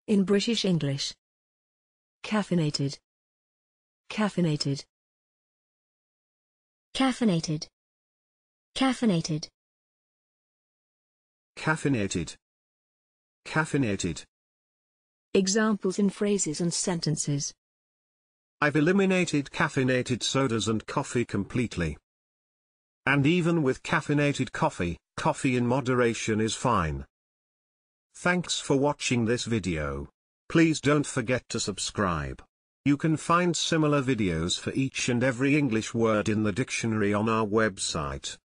In British English. Caffeinated. Caffeinated. Caffeinated. Caffeinated. Caffeinated. Caffeinated. Examples in phrases and sentences. I've eliminated caffeinated sodas and coffee completely. And even with caffeinated coffee, coffee in moderation is fine. Thanks for watching this video. Please don't forget to subscribe. You can find similar videos for each and every English word in the dictionary on our website.